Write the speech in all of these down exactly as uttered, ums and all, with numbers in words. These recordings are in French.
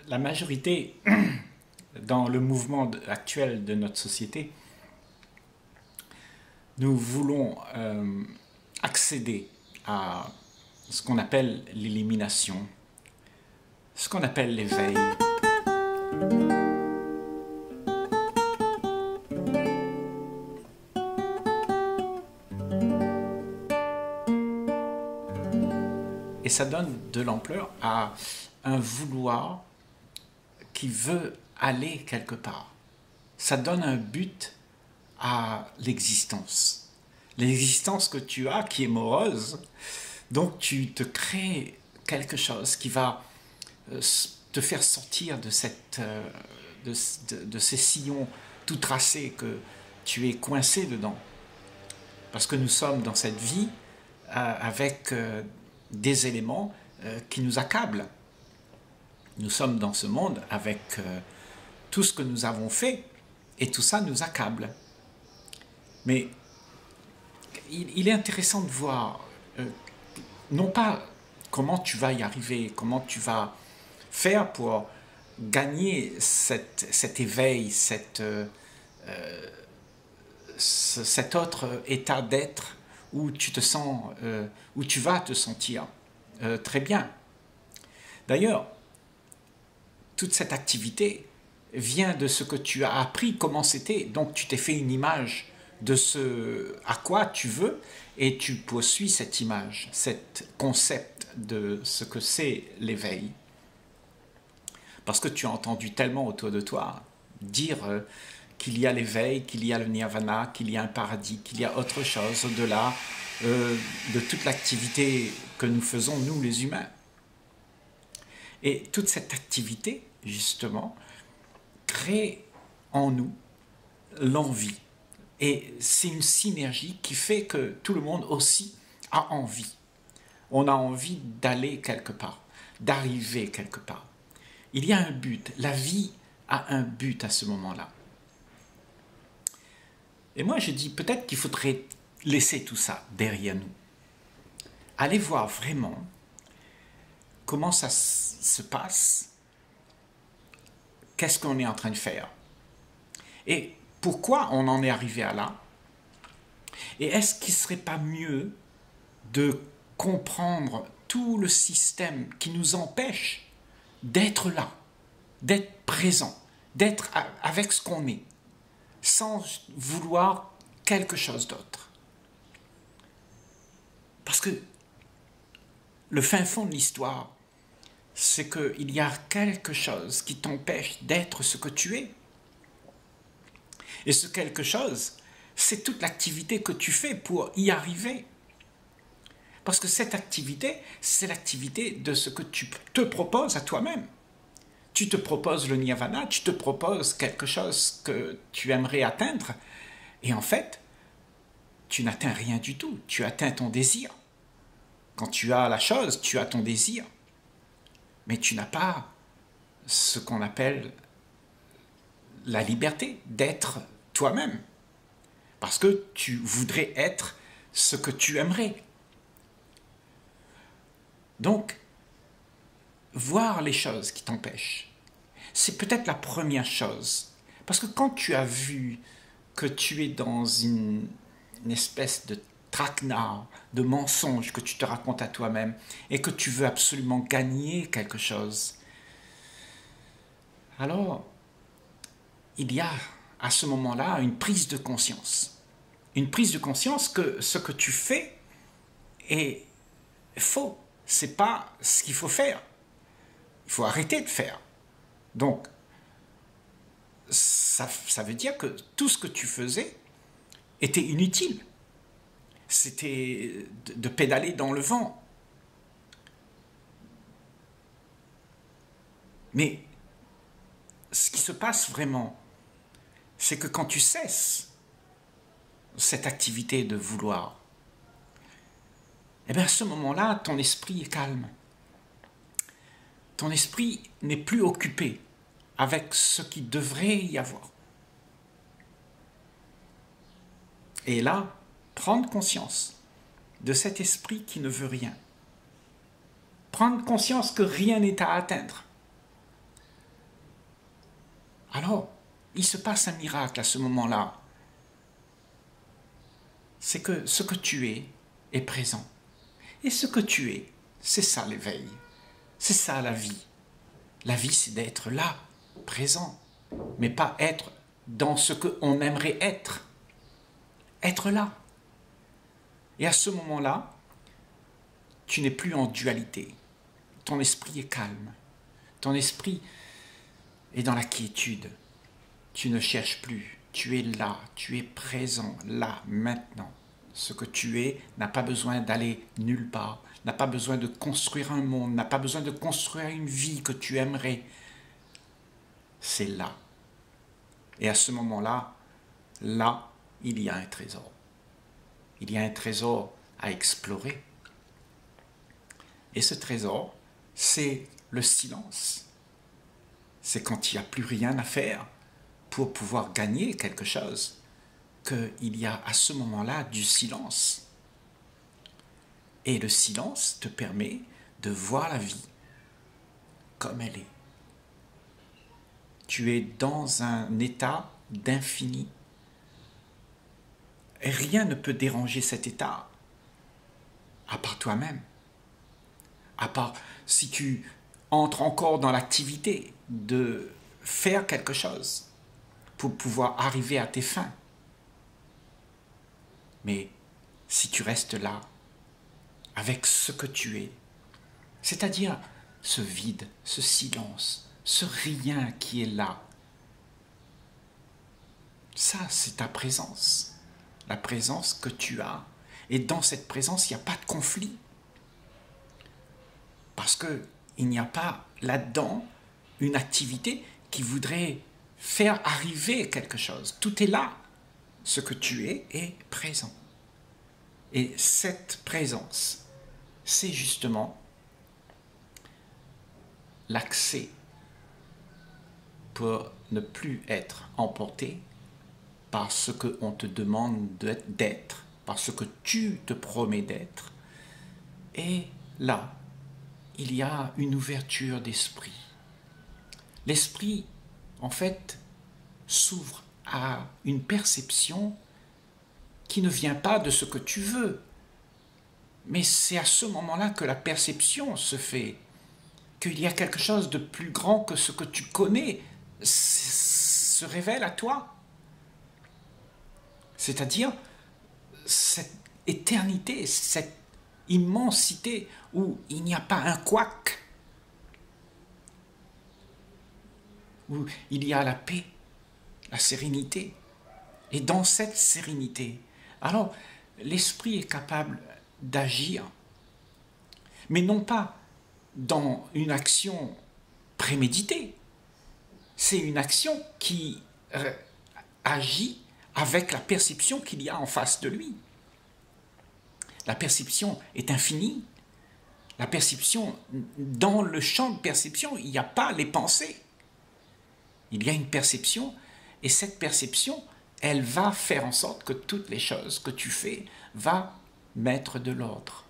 la majorité, dans le mouvement actuel de notre société, nous voulons euh, accéder à ce qu'on appelle l'élimination, ce qu'on appelle l'éveil. Et ça donne de l'ampleur à un vouloir qui veut aller quelque part. Ça donne un but à l'existence. L'existence que tu as qui est morose, donc tu te crées quelque chose qui va te faire sortir de, cette, de, de, de ces sillons tout tracés que tu es coincé dedans. Parce que nous sommes dans cette vie euh, avec euh, des éléments euh, qui nous accablent. Nous sommes dans ce monde avec euh, tout ce que nous avons fait et tout ça nous accable. Mais il, il est intéressant de voir, euh, non pas comment tu vas y arriver, comment tu vas faire pour gagner cette, cet éveil, cette, euh, euh, cet autre état d'être où tu te sens, euh, où tu vas te sentir euh, très bien. D'ailleurs, toute cette activité vient de ce que tu as appris, comment c'était. Donc tu t'es fait une image de ce à quoi tu veux et tu poursuis cette image, cet concept de ce que c'est l'éveil. Parce que tu as entendu tellement autour de toi dire euh, qu'il y a l'éveil, qu'il y a le nirvana, qu'il y a un paradis, qu'il y a autre chose au-delà euh, de toute l'activité que nous faisons, nous les humains. Et toute cette activité, justement, crée en nous l'envie. Et c'est une synergie qui fait que tout le monde aussi a envie. On a envie d'aller quelque part, d'arriver quelque part. Il y a un but. La vie a un but à ce moment-là. Et moi, je dis peut-être qu'il faudrait laisser tout ça derrière nous. Aller voir vraiment comment ça se passe, qu'est-ce qu'on est en train de faire et pourquoi on en est arrivé à là. Et est-ce qu'il ne serait pas mieux de comprendre tout le système qui nous empêche d'être là, d'être présent, d'être avec ce qu'on est, sans vouloir quelque chose d'autre. Parce que le fin fond de l'histoire, c'est qu'il y a quelque chose qui t'empêche d'être ce que tu es. Et ce quelque chose, c'est toute l'activité que tu fais pour y arriver. Parce que cette activité, c'est l'activité de ce que tu te proposes à toi-même. Tu te proposes le nirvana, tu te proposes quelque chose que tu aimerais atteindre, et en fait, tu n'atteins rien du tout, tu atteins ton désir. Quand tu as la chose, tu as ton désir, mais tu n'as pas ce qu'on appelle la liberté d'être toi-même, parce que tu voudrais être ce que tu aimerais. Donc, voir les choses qui t'empêchent, c'est peut-être la première chose. Parce que quand tu as vu que tu es dans une, une espèce de traquenard, de mensonge que tu te racontes à toi-même et que tu veux absolument gagner quelque chose, alors il y a à ce moment-là une prise de conscience. Une prise de conscience que ce que tu fais est faux. Ce n'est pas ce qu'il faut faire. Il faut arrêter de faire. Donc, ça, ça veut dire que tout ce que tu faisais était inutile. C'était de, de pédaler dans le vent. Mais ce qui se passe vraiment, c'est que quand tu cesses cette activité de vouloir, eh bien à ce moment-là, ton esprit est calme. Ton esprit n'est plus occupé avec ce qui devrait y avoir. Et là, prendre conscience de cet esprit qui ne veut rien. Prendre conscience que rien n'est à atteindre. alors il se passe un miracle à ce moment-là. C'est que ce que tu es est présent. Et ce que tu es, c'est ça l'éveil. C'est ça la vie. La vie, c'est d'être là, présent, mais pas être dans ce qu'on aimerait être. Être là. Et à ce moment-là, tu n'es plus en dualité. Ton esprit est calme. Ton esprit est dans la quiétude. Tu ne cherches plus. Tu es là. Tu es présent, là, maintenant. Ce que tu es n'a pas besoin d'aller nulle part, n'a pas besoin de construire un monde, n'a pas besoin de construire une vie que tu aimerais. C'est là. Et à ce moment-là, là, il y a un trésor. Il y a un trésor à explorer. Et ce trésor, c'est le silence. C'est quand il n'y a plus rien à faire pour pouvoir gagner quelque chose, qu'il y a à ce moment-là du silence. Et le silence te permet de voir la vie comme elle est. Tu es dans un état d'infini. Rien ne peut déranger cet état, à part toi-même. À part si tu entres encore dans l'activité de faire quelque chose pour pouvoir arriver à tes fins. Mais si tu restes là, avec ce que tu es, c'est-à-dire ce vide, ce silence, ce rien qui est là, ça c'est ta présence, la présence que tu as. Et dans cette présence, il n'y a pas de conflit. Parce qu'il n'y a pas là-dedans une activité qui voudrait faire arriver quelque chose. Tout est là. Ce que tu es est présent. Et cette présence, c'est justement l'accès pour ne plus être emporté par ce qu'on te demande d'être, par ce que tu te promets d'être. Et là, il y a une ouverture d'esprit. L'esprit, en fait, s'ouvre à une perception qui ne vient pas de ce que tu veux. Mais c'est à ce moment-là que la perception se fait, qu'il y a quelque chose de plus grand que ce que tu connais se révèle à toi. C'est-à-dire cette éternité, cette immensité où il n'y a pas un couac, où il y a la paix, la sérénité. Et dans cette sérénité, alors l'esprit est capable d'agir, mais non pas dans une action préméditée. C'est une action qui euh, agit avec la perception qu'il y a en face de lui. La perception est infinie. La perception, dans le champ de perception, il n'y a pas les pensées. Il y a une perception, et cette perception, elle va faire en sorte que toutes les choses que tu fais va mettre de l'ordre.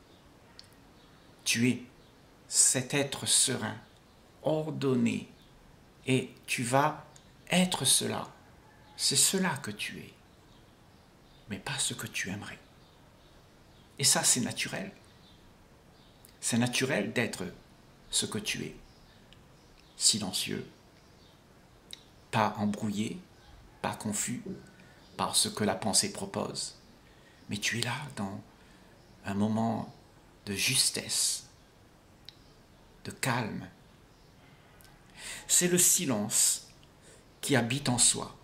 Tu es cet être serein, ordonné, et tu vas être cela. C'est cela que tu es, mais pas ce que tu aimerais. Et ça, c'est naturel. C'est naturel d'être ce que tu es. Silencieux, pas embrouillé, pas confus par ce que la pensée propose. Mais tu es là dans un moment de justesse, de calme. C'est le silence qui habite en soi.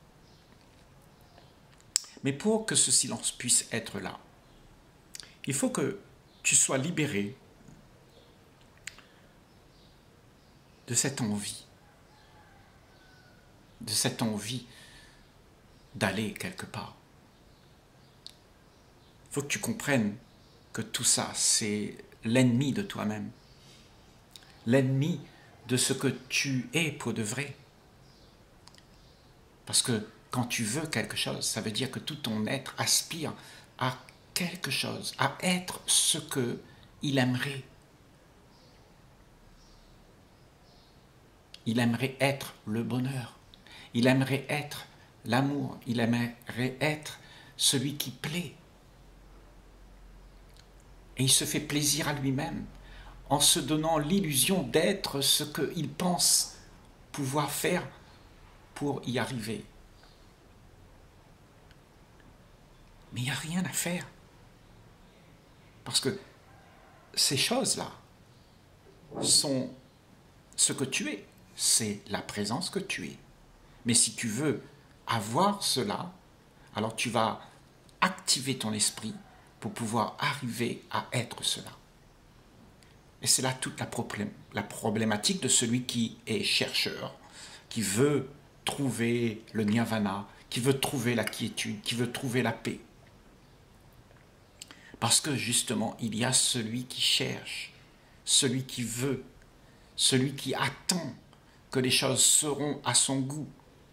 Mais pour que ce silence puisse être là, il faut que tu sois libéré de cette envie, de cette envie d'aller quelque part. Il faut que tu comprennes que tout ça, c'est l'ennemi de toi-même, l'ennemi de ce que tu es pour de vrai. Parce que quand tu veux quelque chose, ça veut dire que tout ton être aspire à quelque chose, à être ce qu'il aimerait. Il aimerait être le bonheur. Il aimerait être l'amour, il aimerait être celui qui plaît. Et il se fait plaisir à lui-même en se donnant l'illusion d'être ce qu'il pense pouvoir faire pour y arriver. Mais il n'y a rien à faire. Parce que ces choses-là sont ce que tu es. C'est la présence que tu es. Mais si tu veux avoir cela, alors tu vas activer ton esprit pour pouvoir arriver à être cela. Et c'est là toute la, problème, la problématique de celui qui est chercheur, qui veut trouver le nirvana, qui veut trouver la quiétude, qui veut trouver la paix. Parce que justement, il y a celui qui cherche, celui qui veut, celui qui attend que les choses seront à son goût.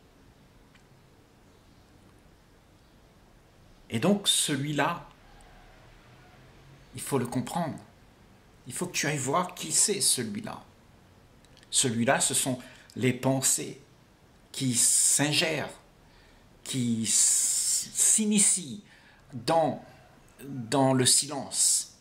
Et donc celui-là, il faut le comprendre. Il faut que tu ailles voir qui c'est celui-là. Celui-là, ce sont les pensées qui s'ingèrent, qui s'initient dans, dans le silence,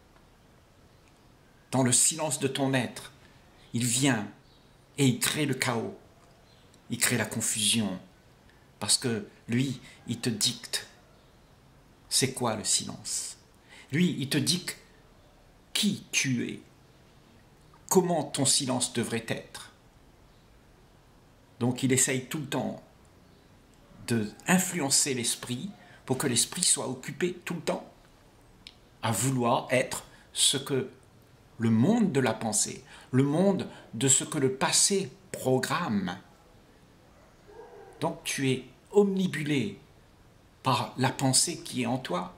dans le silence de ton être. Il vient et il crée le chaos, il crée la confusion, parce que lui, il te dicte. C'est quoi le silence? Lui, il te dicte qui tu es, comment ton silence devrait être. Donc il essaye tout le temps d'influencer l'esprit pour que l'esprit soit occupé tout le temps à vouloir être ce que le monde de la pensée, le monde de ce que le passé programme. Donc tu es omnibulé par la pensée qui est en toi.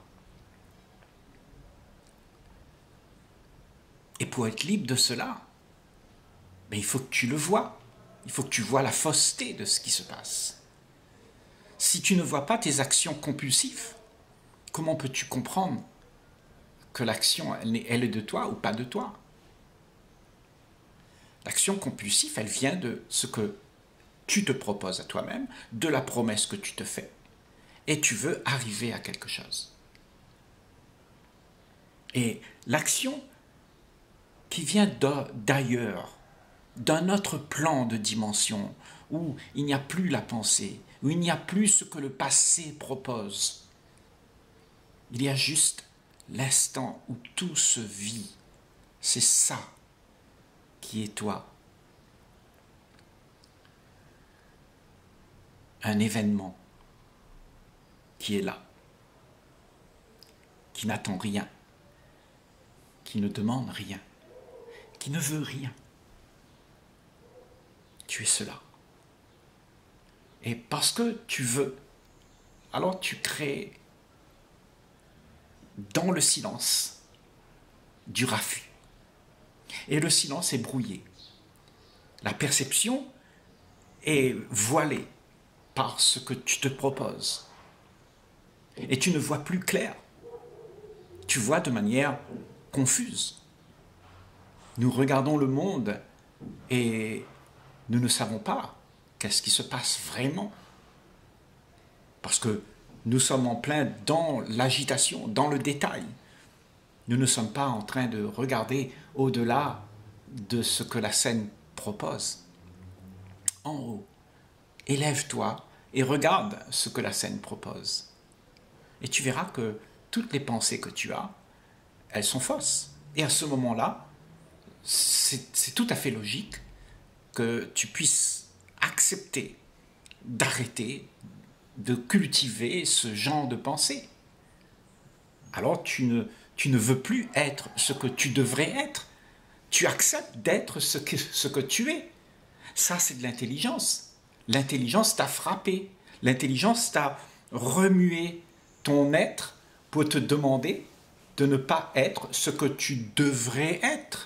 Et pour être libre de cela, ben il faut que tu le vois. Il faut que tu vois la fausseté de ce qui se passe. Si tu ne vois pas tes actions compulsives, comment peux-tu comprendre que l'action, elle, elle est de toi ou pas de toi? L'action compulsive, elle vient de ce que tu te proposes à toi-même, de la promesse que tu te fais. Et tu veux arriver à quelque chose. Et l'action qui vient d'ailleurs, d'un autre plan de dimension, où il n'y a plus la pensée, où il n'y a plus ce que le passé propose. Il y a juste l'instant où tout se vit. C'est ça qui est toi. Un événement qui est là, qui n'attend rien, qui ne demande rien, qui ne veut rien. Tu es cela. Et parce que tu veux, alors tu crées dans le silence du raffut. Et le silence est brouillé. La perception est voilée par ce que tu te proposes. Et tu ne vois plus clair. Tu vois de manière confuse. Nous regardons le monde et nous ne savons pas qu'est-ce qui se passe vraiment. Parce que nous sommes en plein dans l'agitation, dans le détail. Nous ne sommes pas en train de regarder au-delà de ce que la scène propose. En haut, élève-toi et regarde ce que la scène propose. Et tu verras que toutes les pensées que tu as, elles sont fausses. Et à ce moment-là, c'est tout à fait logique que tu puisses accepter d'arrêter de cultiver ce genre de pensée. Alors tu ne, tu ne veux plus être ce que tu devrais être. Tu acceptes d'être ce que, ce que tu es. Ça, c'est de l'intelligence. L'intelligence t'a frappé. L'intelligence t'a remué ton être pour te demander de ne pas être ce que tu devrais être.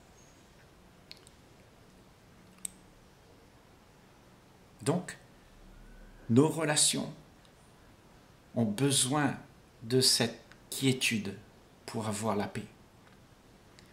Donc, nos relations ont besoin de cette quiétude pour avoir la paix.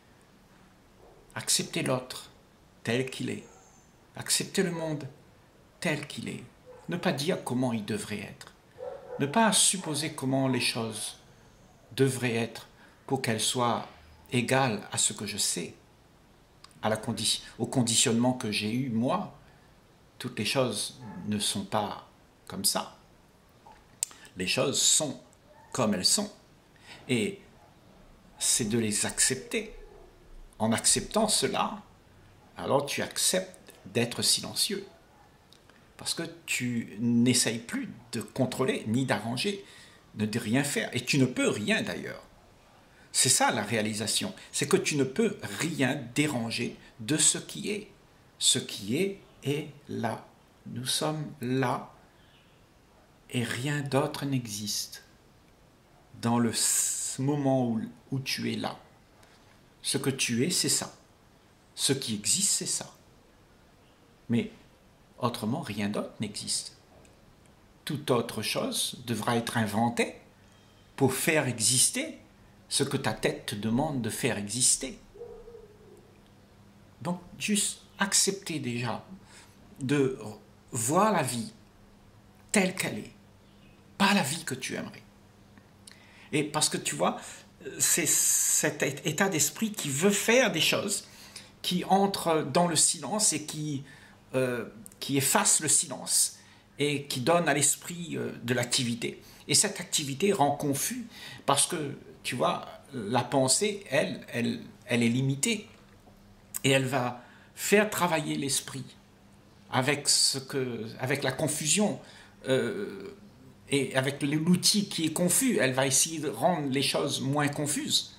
Accepter l'autre tel qu'il est. Accepter le monde tel qu'il est. Ne pas dire comment il devrait être. Ne pas supposer comment les choses devraient être pour qu'elles soient égales à ce que je sais, à la condi- au conditionnement que j'ai eu moi. Toutes les choses ne sont pas comme ça. Les choses sont comme elles sont. Et c'est de les accepter. En acceptant cela, alors tu acceptes d'être silencieux. Parce que tu n'essayes plus de contrôler, ni d'arranger, de rien faire. Et tu ne peux rien d'ailleurs. C'est ça la réalisation. C'est que tu ne peux rien déranger de ce qui est. Ce qui est est là. Nous sommes là et rien d'autre n'existe dans le moment où, où tu es là. Ce que tu es, c'est ça. Ce qui existe, c'est ça. Mais autrement, rien d'autre n'existe. Toute autre chose devra être inventée pour faire exister ce que ta tête te demande de faire exister. Donc, juste accepter déjà de voir la vie telle qu'elle est, pas la vie que tu aimerais. Et parce que tu vois, c'est cet état d'esprit qui veut faire des choses, qui entre dans le silence et qui, euh, qui efface le silence et qui donne à l'esprit euh, de l'activité. Et cette activité rend confus parce que, tu vois, la pensée, elle, elle, elle est limitée et elle va faire travailler l'esprit avec, ce que, avec la confusion euh, et avec l'outil qui est confus. Elle va essayer de rendre les choses moins confuses.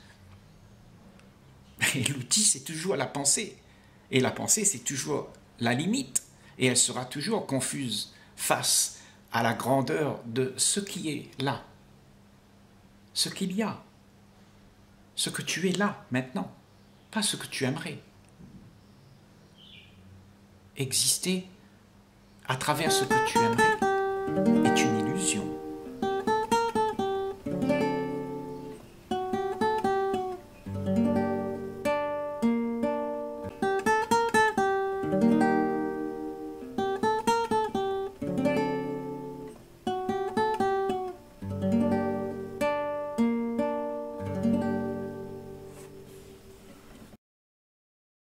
Et l'outil, c'est toujours la pensée. Et la pensée, c'est toujours la limite. Et elle sera toujours confuse face à la grandeur de ce qui est là. Ce qu'il y a. Ce que tu es là, maintenant. Pas ce que tu aimerais. Exister à travers ce que tu aimerais est une illusion.